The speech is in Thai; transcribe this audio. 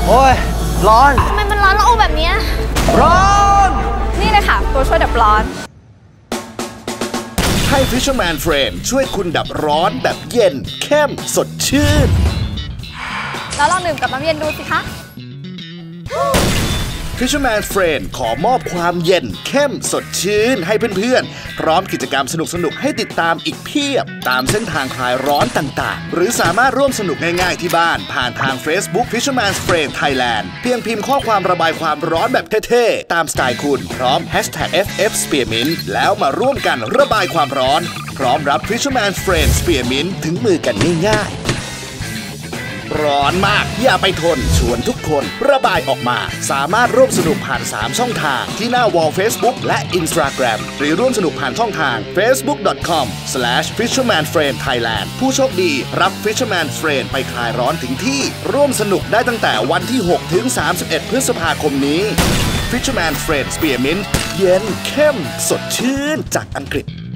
โอ้ยร้อนทำไมมันร้อนละอุแบบนี้ร้อนนี่เลยค่ะตัวช่วยดับร้อนให้ Fisherman Friend ช่วยคุณดับร้อนแบบเย็นเข้มสดชื่นแล้วลองดื่มกับน้ำเย็นดูสิคะ Fisherman Friend ขอมอบความเย็นเข้มสดชื่นให้เพื่อนๆพร้อมกิจกรรมสนุกๆให้ติดตามอีกเพียบตามเส้นทางคลายร้อนต่างๆหรือสามารถร่วมสนุกง่ายๆที่บ้านผ่านทาง Facebook Fisherman Friend Thailand เพียงพิมพ์ข้อความระบายความร้อนแบบเท่ๆตามสไตล์คุณพร้อม #FF Spearmint แล้วมาร่วมกันระบายความร้อนพร้อมรับ Fisherman Friend Spearmint ถึงมือกันง่ายๆร้อนมากอย่าไปทนชวนทุกคนระบายออกมาสามารถร่วมสนุกผ่าน3ช่องทางที่หน้าวอล Facebook และ Instagram หรือร่วมสนุกผ่านช่องทาง facebook.com/fishermanfriendthailand ผู้โชคดีรับ Fisherman Friend ไปคลายร้อนถึงที่ร่วมสนุกได้ตั้งแต่วันที่6ถึง31พฤษภาคมนี้ Fisherman Friend Spearmint เย็นเข้มสดชื่นจากอังกฤษ